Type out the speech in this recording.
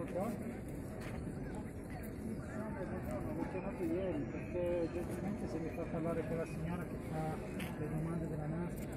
qua? L'ho chiamato ieri perché gentilmente se mi fa parlare con la signora che fa le domande della NASA.